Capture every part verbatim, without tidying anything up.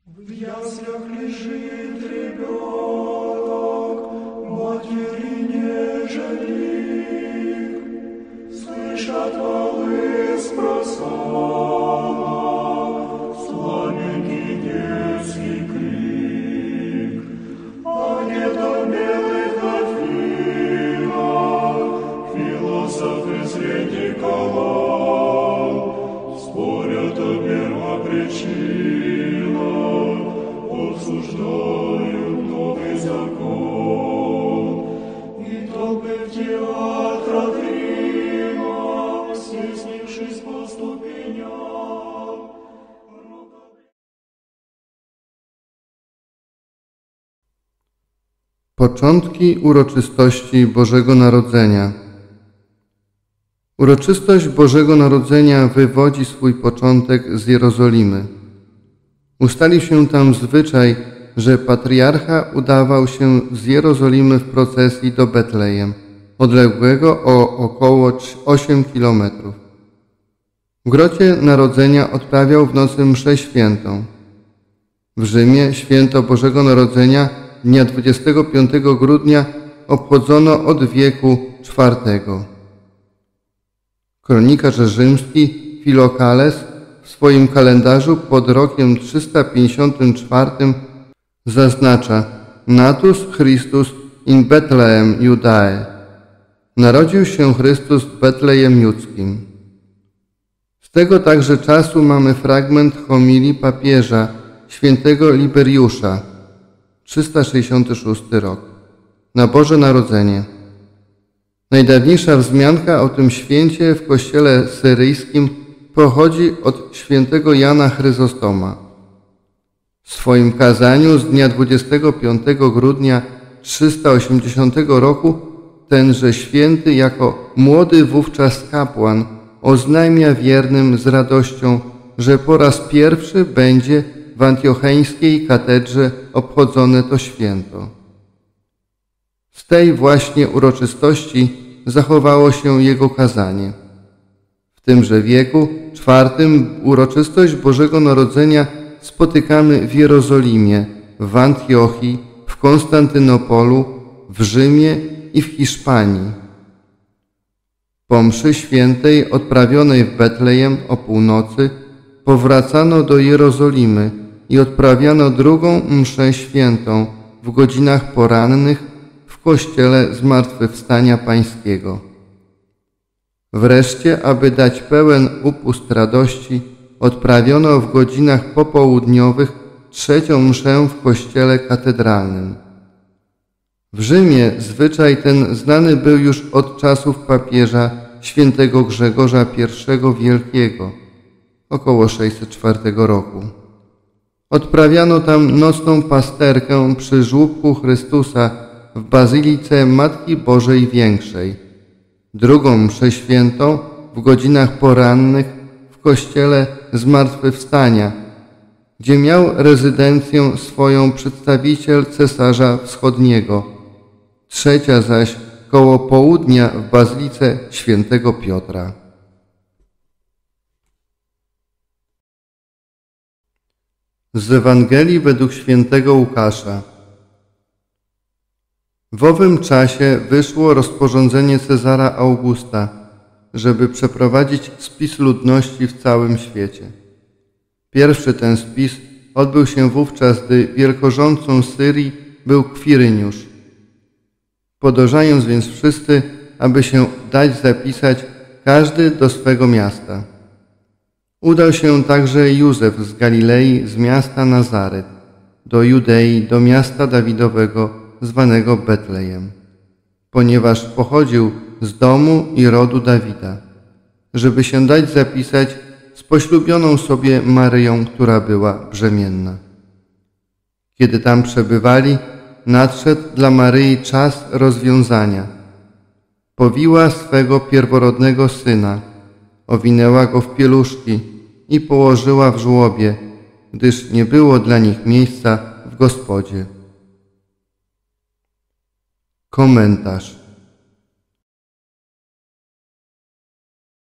В яслях лежит ребенок, матери не жалик, слышат волны спросонок, слабенький детский крик, а где-то в белых Афинах философы среди колонн спорят о первопричинах, обсуждают новый закон, и толпы в театрах Рима, стеснившись по ступеням. Początki uroczystości Bożego Narodzenia. Uroczystość Bożego Narodzenia wywodzi swój początek z Jerozolimy. Ustalił się tam zwyczaj, że patriarcha udawał się z Jerozolimy w procesji do Betlejem, odległego o około osiem kilometrów. W grocie Narodzenia odprawiał w nocy mszę świętą. W Rzymie święto Bożego Narodzenia dnia dwudziestego piątego grudnia obchodzono od wieku czwartego. Kronikarz rzymski Filokales w swoim kalendarzu pod rokiem trzysta pięćdziesiątym czwartym zaznacza Natus Christus in Bethlehem Judae. Narodził się Chrystus w Betlejem Judzkim. Z tego także czasu mamy fragment homilii papieża świętego Liberiusza, trzysta sześćdziesiąty szósty rok, na Boże Narodzenie. Najdawniejsza wzmianka o tym święcie w kościele syryjskim pochodzi od świętego Jana Chryzostoma. W swoim kazaniu z dnia dwudziestego piątego grudnia trzysta osiemdziesiątego roku tenże święty jako młody wówczas kapłan oznajmia wiernym z radością, że po raz pierwszy będzie w antiocheńskiej katedrze obchodzone to święto. Z tej właśnie uroczystości zachowało się jego kazanie. W tymże wieku czwartym uroczystość Bożego Narodzenia spotykamy w Jerozolimie, w Antiochii, w Konstantynopolu, w Rzymie i w Hiszpanii. Po mszy świętej odprawionej w Betlejem o północy powracano do Jerozolimy i odprawiano drugą mszę świętą w godzinach porannych w kościele Zmartwychwstania Pańskiego. Wreszcie, aby dać pełen upust radości, odprawiono w godzinach popołudniowych trzecią mszę w kościele katedralnym. W Rzymie zwyczaj ten znany był już od czasów papieża świętego Grzegorza pierwszego Wielkiego, około sześćset czwartego roku. Odprawiano tam nocną pasterkę przy żłóbku Chrystusa w Bazylice Matki Bożej Większej, drugą mszę świętą w godzinach porannych w kościele Zmartwychwstania, gdzie miał rezydencję swoją przedstawiciel Cesarza Wschodniego, trzecia zaś koło południa w Bazylice Świętego Piotra. Z Ewangelii według świętego Łukasza. W owym czasie wyszło rozporządzenie Cezara Augusta, żeby przeprowadzić spis ludności w całym świecie. Pierwszy ten spis odbył się wówczas, gdy wielkorządcą Syrii był Kwiryniusz. Podążając więc wszyscy, aby się dać zapisać każdy do swego miasta. Udał się także Józef z Galilei, z miasta Nazaret, do Judei, do miasta Dawidowego, zwanego Betlejem, ponieważ pochodził z domu i rodu Dawida, żeby się dać zapisać z poślubioną sobie Maryją, która była brzemienna. Kiedy tam przebywali, nadszedł dla Maryi czas rozwiązania. Powiła swego pierworodnego syna, owinęła go w pieluszki i położyła w żłobie, gdyż nie było dla nich miejsca w gospodzie. Komentarz.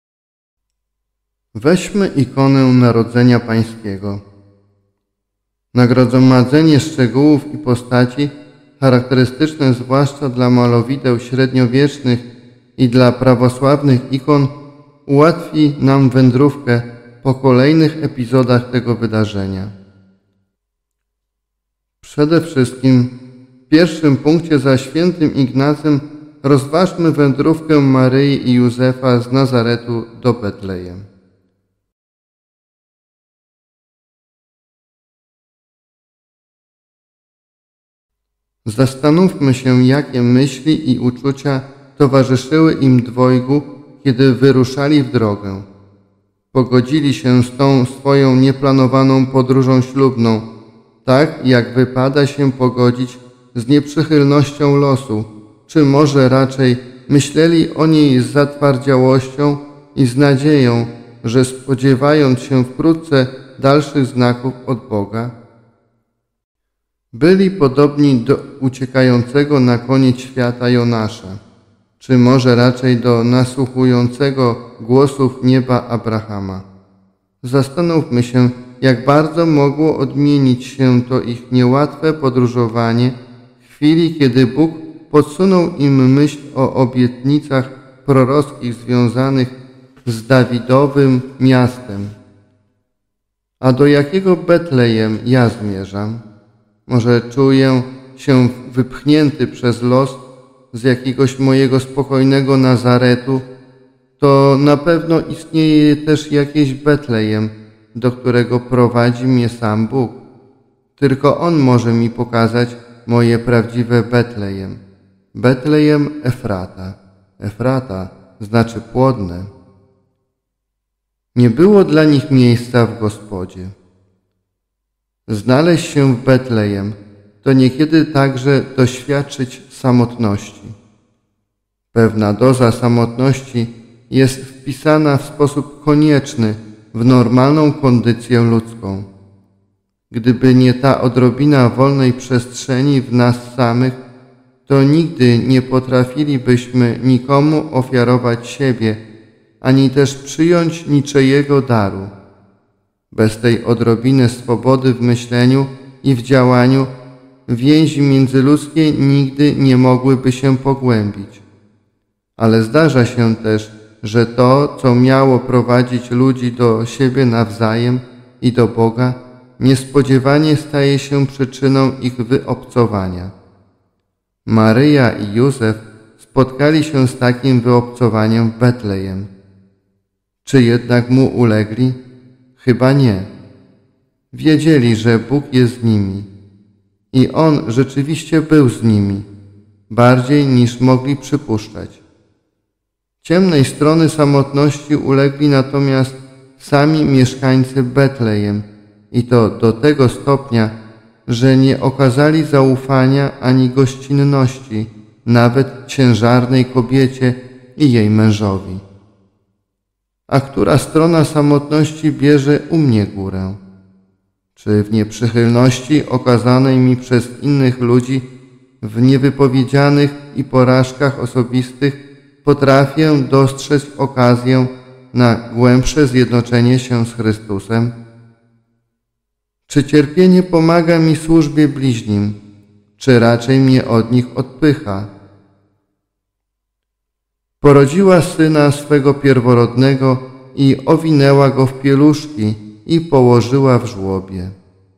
Weźmy ikonę Narodzenia Pańskiego. Nagromadzenie szczegółów i postaci, charakterystyczne zwłaszcza dla malowideł średniowiecznych i dla prawosławnych ikon, ułatwi nam wędrówkę po kolejnych epizodach tego wydarzenia. Przede wszystkim w pierwszym punkcie za świętym Ignacym rozważmy wędrówkę Maryi i Józefa z Nazaretu do Betlejem. Zastanówmy się, jakie myśli i uczucia towarzyszyły im dwojgu, kiedy wyruszali w drogę. Pogodzili się z tą swoją nieplanowaną podróżą ślubną, tak jak wypada się pogodzić z nieprzychylnością losu, czy może raczej myśleli o niej z zatwardziałością i z nadzieją, że spodziewając się wkrótce dalszych znaków od Boga. Byli podobni do uciekającego na koniec świata Jonasza, czy może raczej do nasłuchującego głosów nieba Abrahama. Zastanówmy się, jak bardzo mogło odmienić się to ich niełatwe podróżowanie w chwili, kiedy Bóg podsunął im myśl o obietnicach prorockich związanych z Dawidowym miastem. A do jakiego Betlejem ja zmierzam? Może czuję się wypchnięty przez los z jakiegoś mojego spokojnego Nazaretu, to na pewno istnieje też jakieś Betlejem, do którego prowadzi mnie sam Bóg. Tylko On może mi pokazać moje prawdziwe Betlejem. Betlejem Efrata. Efrata znaczy płodne. Nie było dla nich miejsca w Gospodzie. Znaleźć się w Betlejem to niekiedy także doświadczyć samotności. Pewna doza samotności jest wpisana w sposób konieczny w normalną kondycję ludzką. Gdyby nie ta odrobina wolnej przestrzeni w nas samych, to nigdy nie potrafilibyśmy nikomu ofiarować siebie, ani też przyjąć niczyjego daru. Bez tej odrobiny swobody w myśleniu i w działaniu więzi międzyludzkie nigdy nie mogłyby się pogłębić. Ale zdarza się też, że to, co miało prowadzić ludzi do siebie nawzajem i do Boga, niespodziewanie staje się przyczyną ich wyobcowania. Maryja i Józef spotkali się z takim wyobcowaniem w Betlejem. Czy jednak mu ulegli? Chyba nie. Wiedzieli, że Bóg jest z nimi. I On rzeczywiście był z nimi, bardziej niż mogli przypuszczać. Ciemnej strony samotności ulegli natomiast sami mieszkańcy Betlejem i to do tego stopnia, że nie okazali zaufania ani gościnności nawet ciężarnej kobiecie i jej mężowi. A która strona samotności bierze u mnie górę? Czy w nieprzychylności okazanej mi przez innych ludzi, w niewypowiedzianych i porażkach osobistych potrafię dostrzec okazję na głębsze zjednoczenie się z Chrystusem? Czy cierpienie pomaga mi w służbie bliźnim, czy raczej mnie od nich odpycha? Porodziła syna swego pierworodnego i owinęła go w pieluszki i położyła w żłobie.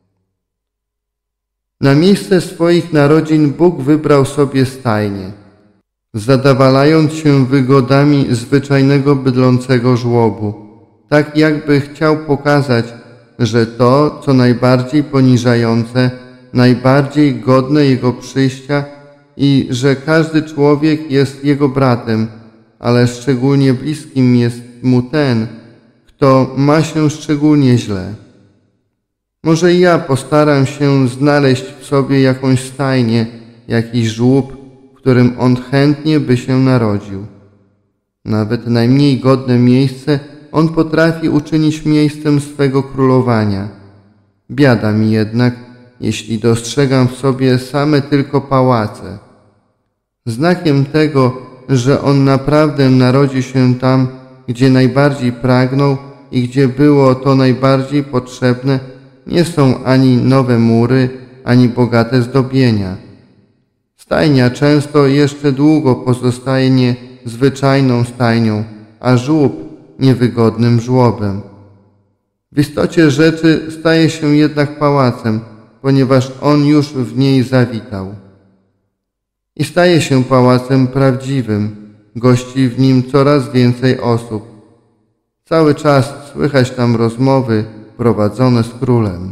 Na miejsce swoich narodzin Bóg wybrał sobie stajnię, zadawalając się wygodami zwyczajnego bydlącego żłobu, tak jakby chciał pokazać, że to, co najbardziej poniżające, najbardziej godne Jego przyjścia i że każdy człowiek jest Jego bratem, ale szczególnie bliskim jest mu ten, kto ma się szczególnie źle. Może i ja postaram się znaleźć w sobie jakąś stajnię, jakiś żłób, w którym on chętnie by się narodził. Nawet najmniej godne miejsce on potrafi uczynić miejscem swego królowania. Biada mi jednak, jeśli dostrzegam w sobie same tylko pałace. Znakiem tego, że on naprawdę narodzi się tam, gdzie najbardziej pragnął i gdzie było to najbardziej potrzebne, nie są ani nowe mury, ani bogate zdobienia. Stajnia często jeszcze długo pozostaje zwyczajną stajnią, a żłób niewygodnym żłobem. W istocie rzeczy staje się jednak pałacem, ponieważ on już w niej zawitał. I staje się pałacem prawdziwym, gości w nim coraz więcej osób. Cały czas słychać tam rozmowy prowadzone z królem.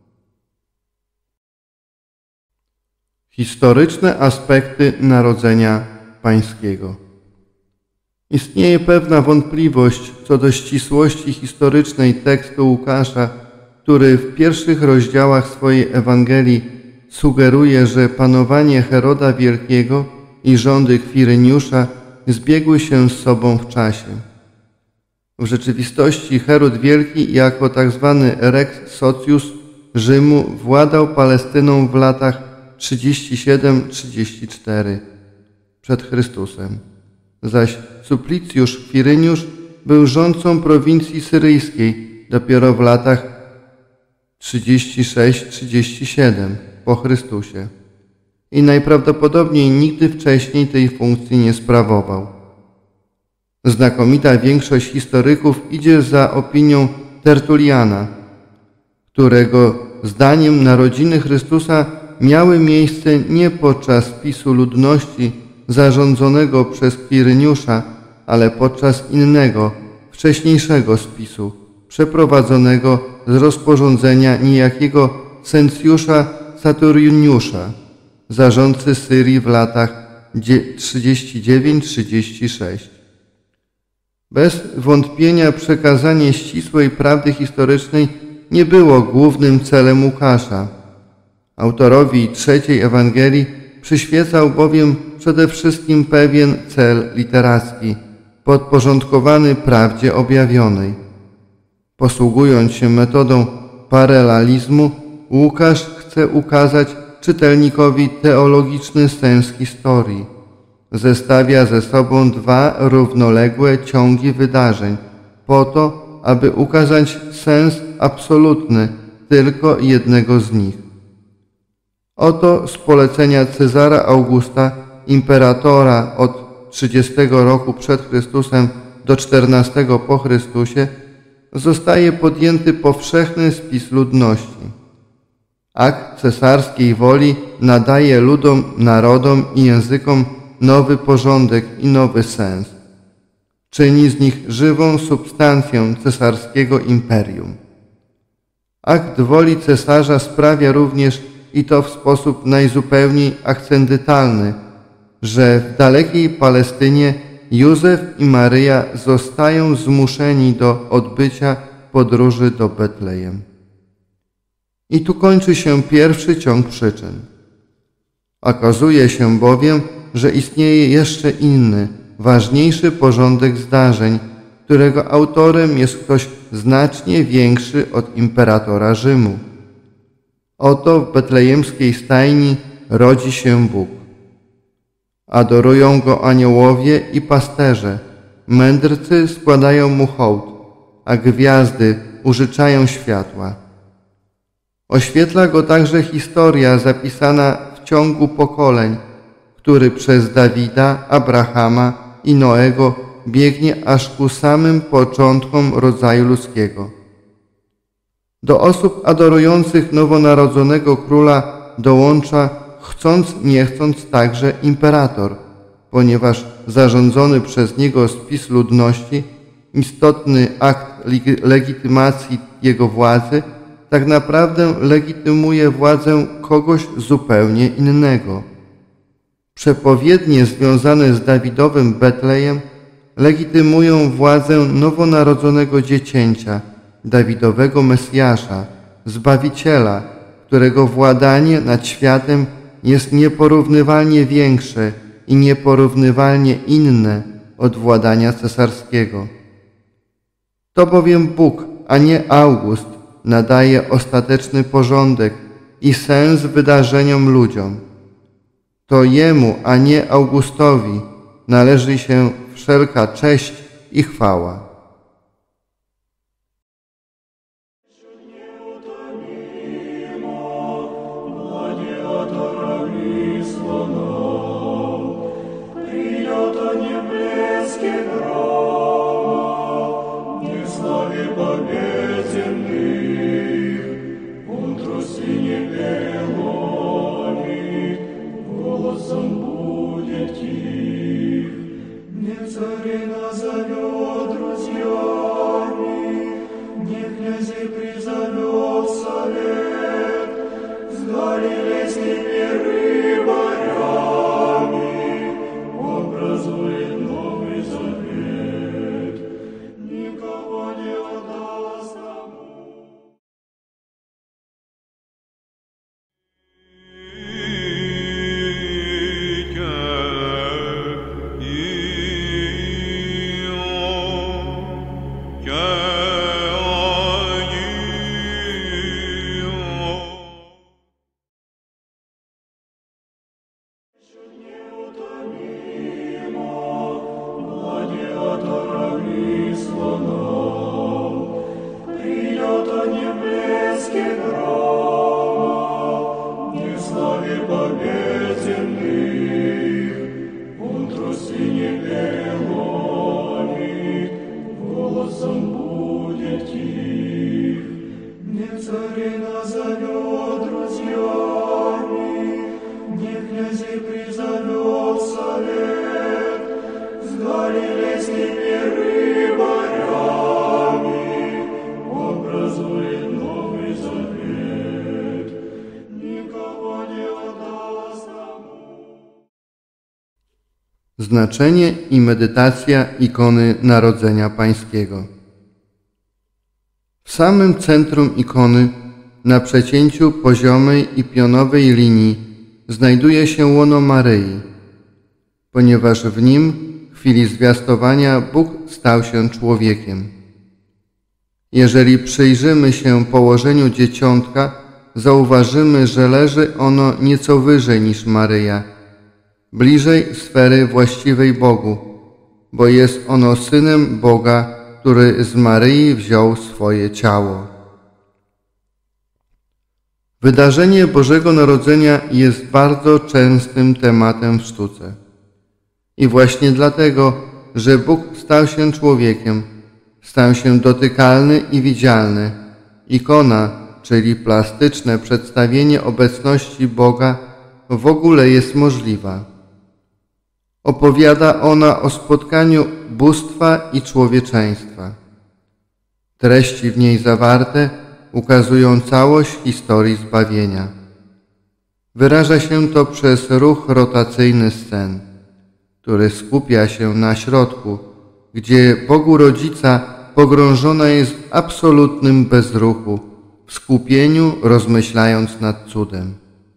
Historyczne aspekty Narodzenia Pańskiego. Istnieje pewna wątpliwość co do ścisłości historycznej tekstu Łukasza, który w pierwszych rozdziałach swojej Ewangelii sugeruje, że panowanie Heroda Wielkiego i rządy Kwiryniusza zbiegły się z sobą w czasie. W rzeczywistości Herod Wielki jako tzw. Rex Socius Rzymu władał Palestyną w latach trzydzieści siedem trzydzieści cztery przed Chrystusem, zaś Suplicjusz Kwiryniusz był rządcą prowincji syryjskiej dopiero w latach trzydzieści sześć trzydzieści siedem po Chrystusie i najprawdopodobniej nigdy wcześniej tej funkcji nie sprawował. Znakomita większość historyków idzie za opinią Tertuliana, którego zdaniem narodziny Chrystusa miały miejsce nie podczas spisu ludności zarządzonego przez Kwiryniusza, ale podczas innego, wcześniejszego spisu, przeprowadzonego z rozporządzenia niejakiego Cencjusza Saturniusza, zarządcy Syrii w latach trzydzieści dziewięć trzydzieści sześć. Bez wątpienia przekazanie ścisłej prawdy historycznej nie było głównym celem Łukasza. Autorowi trzeciej Ewangelii przyświecał bowiem przede wszystkim pewien cel literacki, podporządkowany prawdzie objawionej. Posługując się metodą paralelizmu, Łukasz chce ukazać czytelnikowi teologiczny sens historii. Zestawia ze sobą dwa równoległe ciągi wydarzeń, po to, aby ukazać sens absolutny tylko jednego z nich. Oto z polecenia Cezara Augusta, imperatora od trzydziestego roku przed Chrystusem do czternastego po Chrystusie, zostaje podjęty powszechny spis ludności. Akt cesarskiej woli nadaje ludom, narodom i językom nowy porządek i nowy sens. Czyni z nich żywą substancję cesarskiego imperium. Akt woli cesarza sprawia również, i to w sposób najzupełniej akcendentalny, że w dalekiej Palestynie Józef i Maryja zostają zmuszeni do odbycia podróży do Betlejem. I tu kończy się pierwszy ciąg przyczyn. Okazuje się bowiem, że istnieje jeszcze inny, ważniejszy porządek zdarzeń, którego autorem jest ktoś znacznie większy od imperatora Rzymu. Oto w betlejemskiej stajni rodzi się Bóg. Adorują Go aniołowie i pasterze, mędrcy składają Mu hołd, a gwiazdy użyczają światła. Oświetla Go także historia zapisana w ciągu pokoleń, który przez Dawida, Abrahama i Noego biegnie aż ku samym początkom rodzaju ludzkiego. Do osób adorujących nowonarodzonego króla dołącza, chcąc nie chcąc, także imperator, ponieważ zarządzony przez niego spis ludności, istotny akt legitymacji jego władzy, tak naprawdę legitymuje władzę kogoś zupełnie innego. Przepowiednie związane z Dawidowym Betlejem legitymują władzę nowonarodzonego dziecięcia, Dawidowego Mesjasza, Zbawiciela, którego władanie nad światem jest nieporównywalnie większe i nieporównywalnie inne od władania cesarskiego. To bowiem Bóg, a nie August, nadaje ostateczny porządek i sens wydarzeniom ludziom. To Jemu, a nie Augustowi, należy się wszelka cześć i chwała. Nie гладиаторами слонов, прилета не блески грома, не славе побед земных, он трусы не белони, голосом будет тих, не царей назовет друзьями, не князей призовет совет, сгорели с ними рыбарями, образует новый завет, никого не отдаст тому. Гладиаторами слонов, прилета не блески грома, не славе побед земных, он трусы не белони, голосом будет тих, не царей назовет друзьями, не князей призовет совет, сгорели с ними рыбарями, образует новый завет, никого не отдаст тому. Znaczenie i medytacja ikony Narodzenia Pańskiego. W samym centrum ikony, na przecięciu poziomej i pionowej linii, znajduje się łono Maryi, ponieważ w nim w chwili zwiastowania Bóg stał się człowiekiem. Jeżeli przyjrzymy się położeniu dzieciątka, zauważymy, że leży ono nieco wyżej niż Maryja, bliżej sfery właściwej Bogu, bo jest ono Synem Boga, który z Maryi wziął swoje ciało. Wydarzenie Bożego Narodzenia jest bardzo częstym tematem w sztuce. I właśnie dlatego, że Bóg stał się człowiekiem, stał się dotykalny i widzialny, ikona, czyli plastyczne przedstawienie obecności Boga, w ogóle jest możliwa. Opowiada ona o spotkaniu bóstwa i człowieczeństwa. Treści w niej zawarte ukazują całość historii zbawienia. Wyraża się to przez ruch rotacyjny scen, który skupia się na środku, gdzie Bogu Rodzica pogrążona jest w absolutnym bezruchu, w skupieniu rozmyślając nad cudem.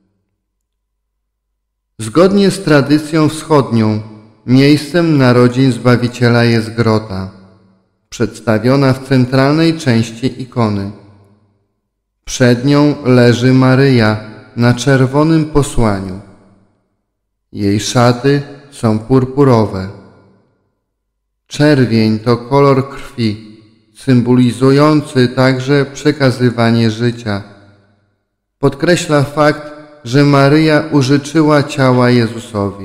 Zgodnie z tradycją wschodnią, miejscem narodzin Zbawiciela jest grota, przedstawiona w centralnej części ikony. Przed nią leży Maryja na czerwonym posłaniu. Jej szaty są purpurowe. Czerwień to kolor krwi, symbolizujący także przekazywanie życia. Podkreśla fakt, że Maryja użyczyła ciała Jezusowi.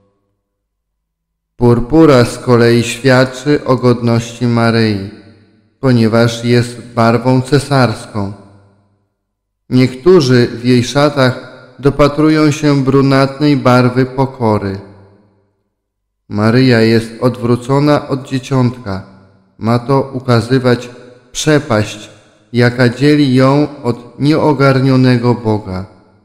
Purpura z kolei świadczy o godności Maryi, ponieważ jest barwą cesarską. Niektórzy w jej szatach dopatrują się brunatnej barwy pokory. Maryja jest odwrócona od dzieciątka. Ma to ukazywać przepaść, jaka dzieli ją od nieogarnionego Boga.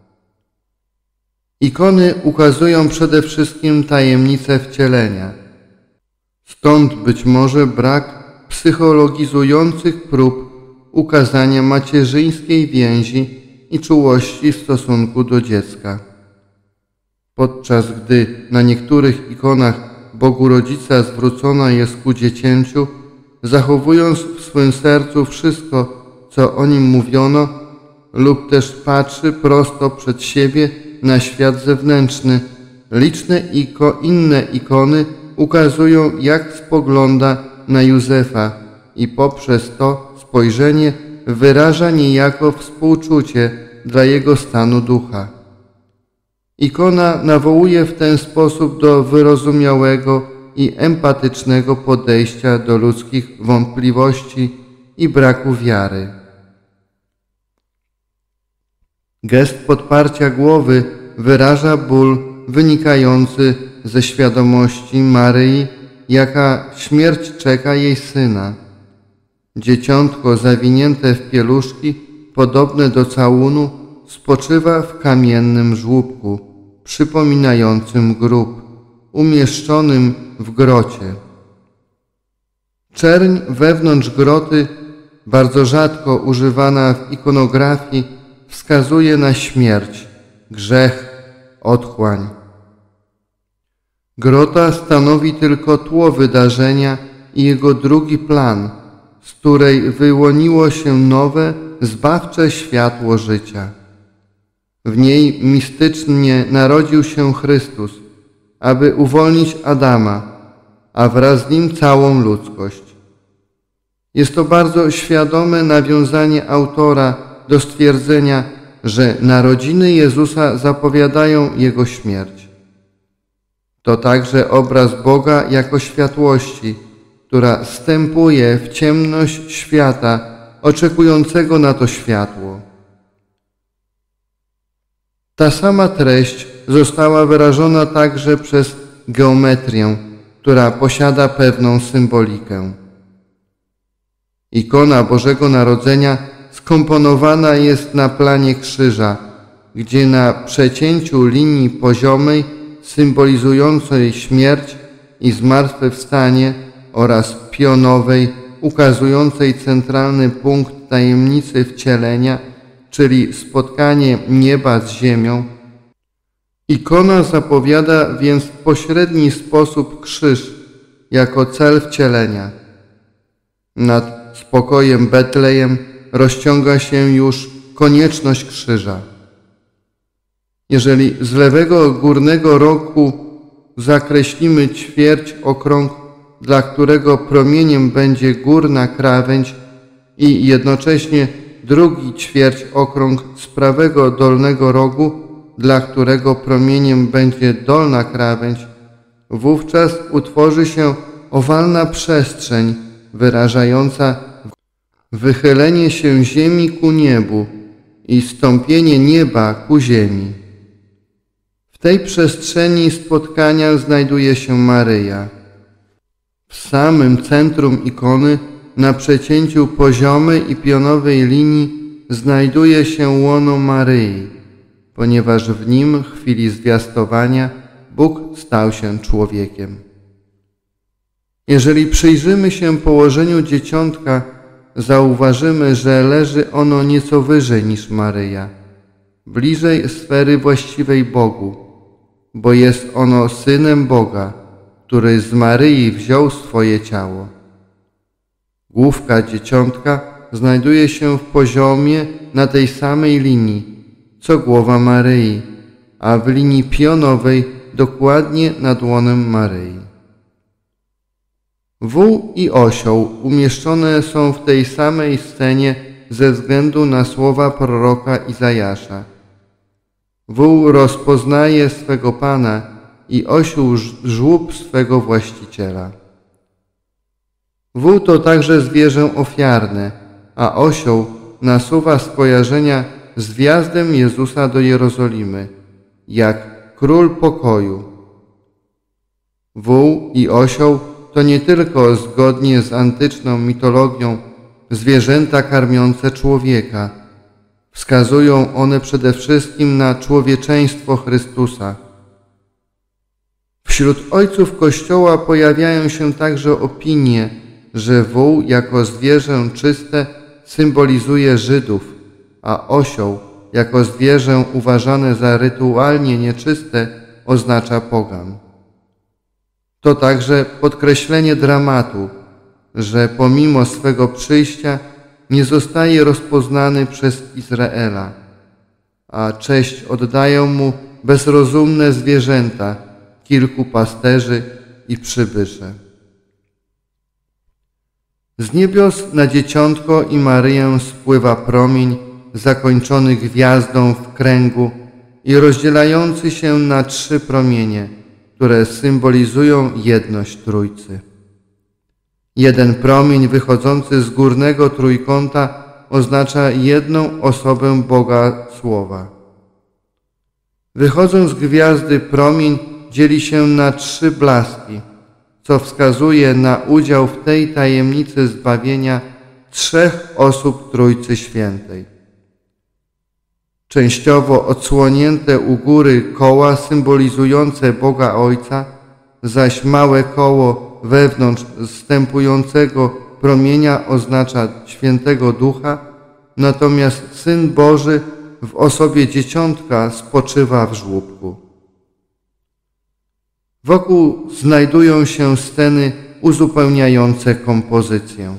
Ikony ukazują przede wszystkim tajemnicę wcielenia. Stąd być może brak psychologizujących prób ukazania macierzyńskiej więzi i czułości w stosunku do dziecka. Podczas gdy na niektórych ikonach Bogu Rodzica zwrócona jest ku dziecięciu, zachowując w swym sercu wszystko, co o nim mówiono, lub też patrzy prosto przed siebie na świat zewnętrzny. Liczne iko, inne ikony ukazują, jak spogląda na Józefa i poprzez to spojrzenie wyraża niejako współczucie dla jego stanu ducha. Ikona nawołuje w ten sposób do wyrozumiałego i empatycznego podejścia do ludzkich wątpliwości i braku wiary. Gest podparcia głowy wyraża ból wynikający ze świadomości Maryi, jaka śmierć czeka jej syna. Dzieciątko zawinięte w pieluszki, podobne do całunu, spoczywa w kamiennym żłóbku, przypominającym grób, umieszczonym w grocie. Czerń wewnątrz groty, bardzo rzadko używana w ikonografii, wskazuje na śmierć, grzech, otchłań. Grota stanowi tylko tło wydarzenia i jego drugi plan, z której wyłoniło się nowe, zbawcze światło życia. W niej mistycznie narodził się Chrystus, aby uwolnić Adama, a wraz z nim całą ludzkość. Jest to bardzo świadome nawiązanie autora do stwierdzenia, że narodziny Jezusa zapowiadają Jego śmierć. To także obraz Boga jako światłości, która wstępuje w ciemność świata oczekującego na to światło. Ta sama treść została wyrażona także przez geometrię, która posiada pewną symbolikę. Ikona Bożego Narodzenia skomponowana jest na planie krzyża, gdzie na przecięciu linii poziomej symbolizującej śmierć i zmartwychwstanie oraz pionowej ukazującej centralny punkt tajemnicy wcielenia, czyli spotkanie nieba z ziemią, ikona zapowiada więc w pośredni sposób krzyż jako cel wcielenia. Nad spokojem Betlejem rozciąga się już konieczność krzyża. Jeżeli z lewego górnego rogu zakreślimy ćwierć okrąg, dla którego promieniem będzie górna krawędź, i jednocześnie drugi ćwierć okrąg z prawego dolnego rogu, dla którego promieniem będzie dolna krawędź, wówczas utworzy się owalna przestrzeń wyrażająca wychylenie się ziemi ku niebu i stąpienie nieba ku ziemi. W tej przestrzeni spotkania znajduje się Maryja. W samym centrum ikony, na przecięciu poziomej i pionowej linii, znajduje się łono Maryi, ponieważ w nim w chwili zwiastowania Bóg stał się człowiekiem. Jeżeli przyjrzymy się położeniu dzieciątka, zauważymy, że leży ono nieco wyżej niż Maryja, bliżej sfery właściwej Bogu, bo jest ono Synem Boga, który z Maryi wziął swoje ciało. Główka dzieciątka znajduje się w poziomie na tej samej linii, co głowa Maryi, a w linii pionowej dokładnie nad łonem Maryi. Wół i osioł umieszczone są w tej samej scenie ze względu na słowa proroka Izajasza. Wół rozpoznaje swego Pana i osioł żłób swego właściciela. Wół to także zwierzę ofiarne, a osioł nasuwa skojarzenia z wjazdem Jezusa do Jerozolimy, jak król pokoju. Wół i osioł to nie tylko, zgodnie z antyczną mitologią, zwierzęta karmiące człowieka. Wskazują one przede wszystkim na człowieczeństwo Chrystusa. Wśród ojców Kościoła pojawiają się także opinie, że wół jako zwierzę czyste symbolizuje Żydów, a osioł jako zwierzę uważane za rytualnie nieczyste oznacza pogan. To także podkreślenie dramatu, że pomimo swego przyjścia nie zostaje rozpoznany przez Izraela, a cześć oddają mu bezrozumne zwierzęta, kilku pasterzy i przybysze. Z niebios na Dzieciątko i Maryję spływa promień zakończony gwiazdą w kręgu i rozdzielający się na trzy promienie, które symbolizują jedność Trójcy. Jeden promień wychodzący z górnego trójkąta oznacza jedną osobę Boga Słowa. Wychodząc z gwiazdy promień dzieli się na trzy blaski, co wskazuje na udział w tej tajemnicy zbawienia trzech osób Trójcy Świętej. Częściowo odsłonięte u góry koła symbolizujące Boga Ojca, zaś małe koło wewnątrz zstępującego promienia oznacza Świętego Ducha, natomiast Syn Boży w osobie Dzieciątka spoczywa w żłóbku. Wokół znajdują się sceny uzupełniające kompozycję.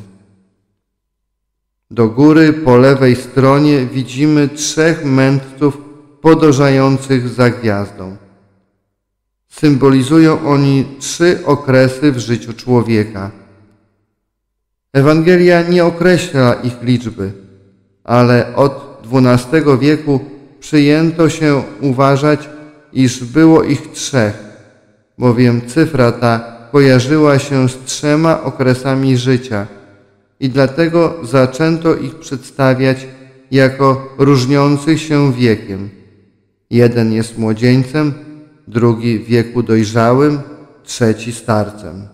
Do góry po lewej stronie widzimy trzech mędrców podążających za gwiazdą. Symbolizują oni trzy okresy w życiu człowieka. Ewangelia nie określa ich liczby, ale od dwunastego wieku przyjęto się uważać, iż było ich trzech, bowiem cyfra ta kojarzyła się z trzema okresami życia i dlatego zaczęto ich przedstawiać jako różniących się wiekiem. Jeden jest młodzieńcem, drugi w wieku dojrzałym, trzeci starcem.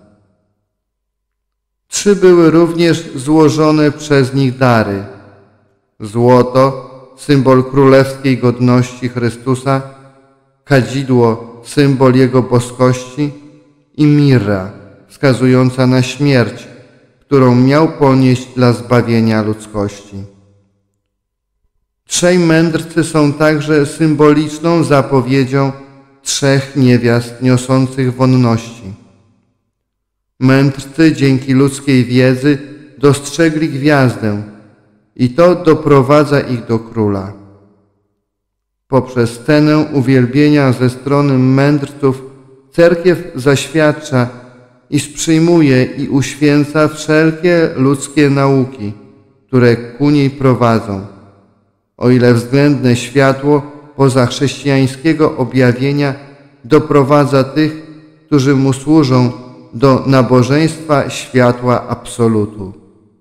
Trzy były również złożone przez nich dary. Złoto, symbol królewskiej godności Chrystusa, kadzidło, symbol Jego boskości i mirra, wskazująca na śmierć, którą miał ponieść dla zbawienia ludzkości. Trzej mędrcy są także symboliczną zapowiedzią trzech niewiast niosących wonności. Mędrcy dzięki ludzkiej wiedzy dostrzegli gwiazdę i to doprowadza ich do króla. Poprzez scenę uwielbienia ze strony mędrców cerkiew zaświadcza, iż przyjmuje i uświęca wszelkie ludzkie nauki, które ku niej prowadzą, o ile względne światło pozachrześcijańskiego objawienia doprowadza tych, którzy mu służą, do nabożeństwa światła absolutu.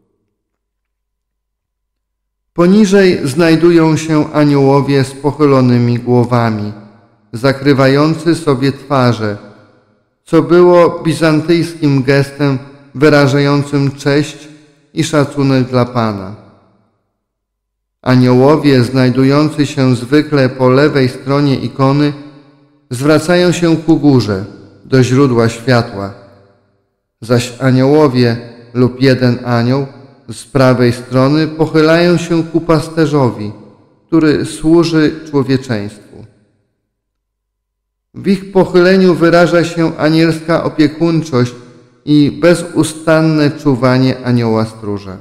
Poniżej znajdują się aniołowie z pochylonymi głowami, zakrywający sobie twarze, co było bizantyjskim gestem wyrażającym cześć i szacunek dla Pana. Aniołowie znajdujący się zwykle po lewej stronie ikony zwracają się ku górze, do źródła światła, zaś aniołowie lub jeden anioł z prawej strony pochylają się ku pasterzowi, który służy człowieczeństwu. W ich pochyleniu wyraża się anielska opiekuńczość i bezustanne czuwanie anioła stróża.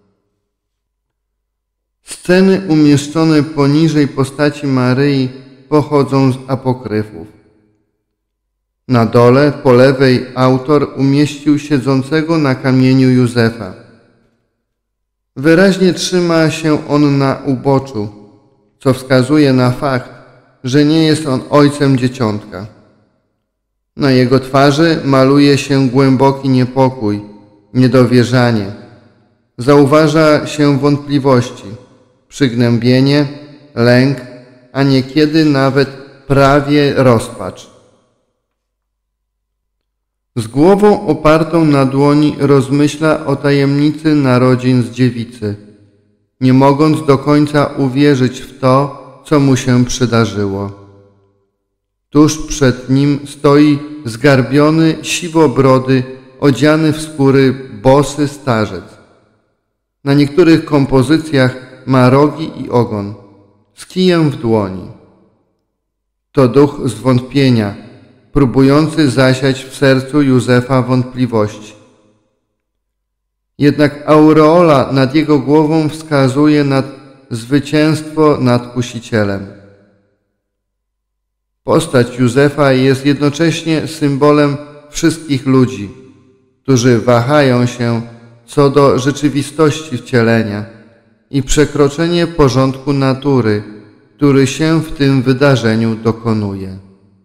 Sceny umieszczone poniżej postaci Maryi pochodzą z apokryfów. Na dole, po lewej, autor umieścił siedzącego na kamieniu Józefa. Wyraźnie trzyma się on na uboczu, co wskazuje na fakt, że nie jest on ojcem dzieciątka. Na jego twarzy maluje się głęboki niepokój, niedowierzanie. Zauważa się wątpliwości, przygnębienie, lęk, a niekiedy nawet prawie rozpacz. Z głową opartą na dłoni rozmyśla o tajemnicy narodzin z dziewicy, nie mogąc do końca uwierzyć w to, co mu się przydarzyło. Tuż przed nim stoi zgarbiony, siwobrody, odziany w skóry bosy starzec. Na niektórych kompozycjach ma rogi i ogon, z kijem w dłoni. To duch zwątpienia, próbujący zasiać w sercu Józefa wątpliwości. Jednak aureola nad jego głową wskazuje na zwycięstwo nad kusicielem. Postać Józefa jest jednocześnie symbolem wszystkich ludzi, którzy wahają się, co do rzeczywistości wcielenia i przekroczenie porządku natury, który się w tym wydarzeniu dokonuje.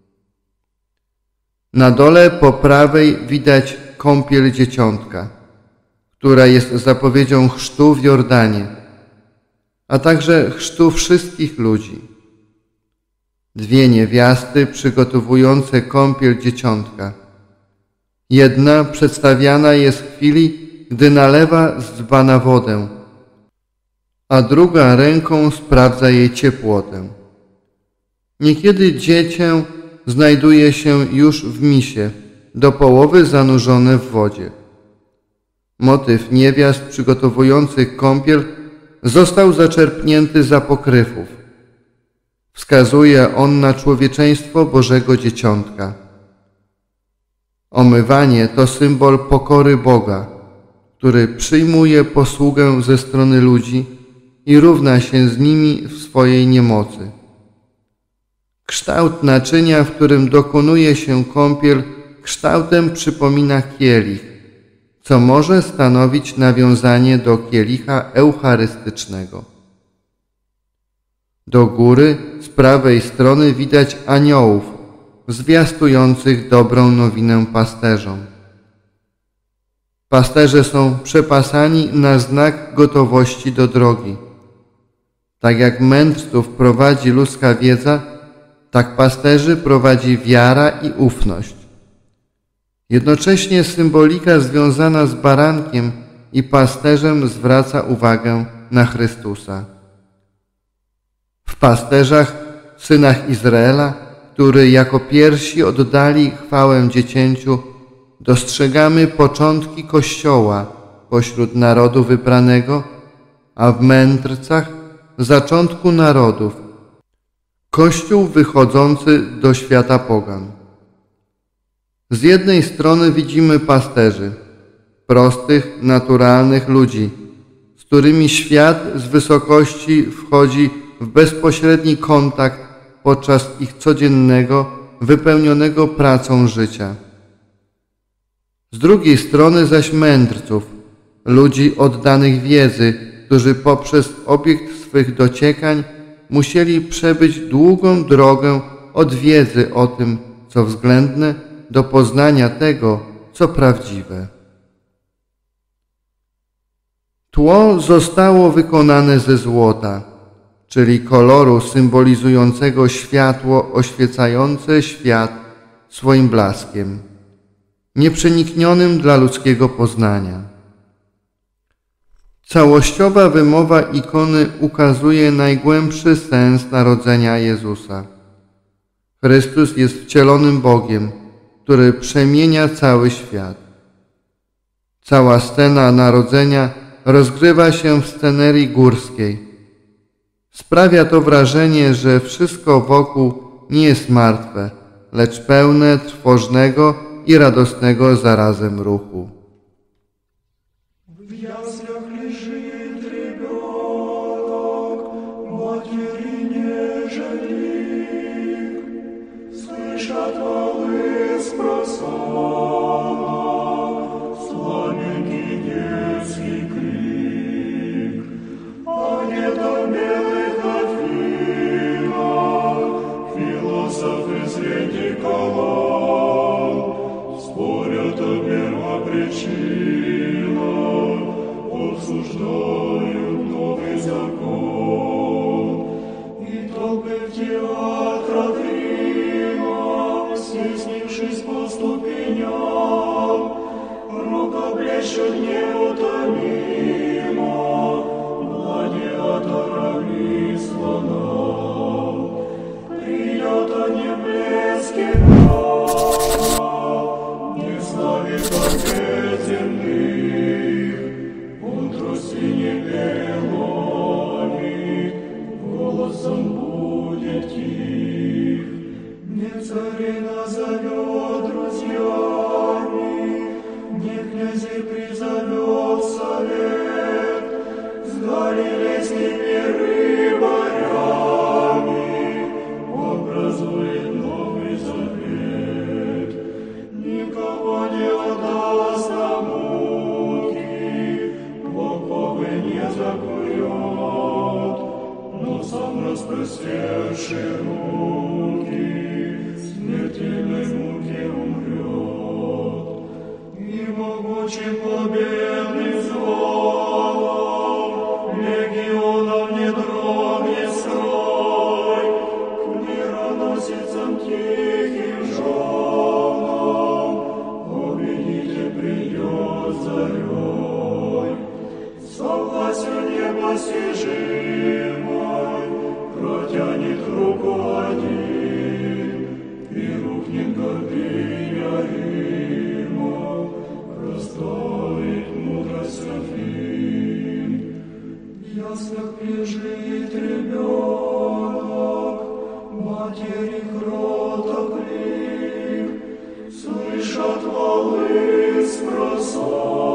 Na dole po prawej widać kąpiel dzieciątka, która jest zapowiedzią chrztu w Jordanie, a także chrztu wszystkich ludzi. Dwie niewiasty przygotowujące kąpiel dzieciątka. Jedna przedstawiana jest w chwili, gdy nalewa z dzbana wodę, a druga ręką sprawdza jej ciepłotę. Niekiedy dziecię znajduje się już w misie, do połowy zanurzone w wodzie. Motyw niewiast przygotowujących kąpiel został zaczerpnięty z apokryfów. Wskazuje on na człowieczeństwo Bożego Dzieciątka. Omywanie to symbol pokory Boga, który przyjmuje posługę ze strony ludzi i równa się z nimi w swojej niemocy. Kształt naczynia, w którym dokonuje się kąpiel, kształtem przypomina kielich, co może stanowić nawiązanie do kielicha eucharystycznego. Do góry z prawej strony widać aniołów, zwiastujących dobrą nowinę pasterzom. Pasterze są przepasani na znak gotowości do drogi. Tak jak mędrców prowadzi ludzka wiedza, tak pasterzy prowadzi wiara i ufność. Jednocześnie symbolika związana z barankiem i pasterzem zwraca uwagę na Chrystusa. W pasterzach, synach Izraela, którzy jako pierwsi oddali chwałę dziecięciu, dostrzegamy początki Kościoła pośród narodu wybranego, a w mędrcach zaczątku narodów, Kościół wychodzący do świata pogan. Z jednej strony widzimy pasterzy, prostych, naturalnych ludzi, z którymi świat z wysokości wchodzi w bezpośredni kontakt podczas ich codziennego, wypełnionego pracą życia. Z drugiej strony zaś mędrców, ludzi oddanych wiedzy, którzy poprzez obiekt swych dociekań musieli przebyć długą drogę od wiedzy o tym, co względne, do poznania tego, co prawdziwe. Tło zostało wykonane ze złota, czyli koloru symbolizującego światło oświecające świat swoim blaskiem, nieprzeniknionym dla ludzkiego poznania. Całościowa wymowa ikony ukazuje najgłębszy sens narodzenia Jezusa. Chrystus jest wcielonym Bogiem, który przemienia cały świat. Cała scena narodzenia rozgrywa się w scenerii górskiej. Sprawia to wrażenie, że wszystko wokół nie jest martwe, lecz pełne trwożnego i radosnego zarazem ruchu. В яслях лежит ребенок, матери не жалик, слышат волны с просонок, сладенький детский крик, а где-то в белых Афинах философы среди колонн спорят о первопричинах, обсуждают новый закон. И толпы в театрах Рима, стеснившись по ступеням распростерши руки, смертельной муки умрет. И могучим победным звоном легионов не дрогнет строй, к мироносицам тихим женам победитель придет зарей. Согласен непостижимой протянет руку один, и рухнет гордыня Рима, растает мудрость Афин. Ясно лежит ребенок, матери кроток крик, слышат волны с просонья.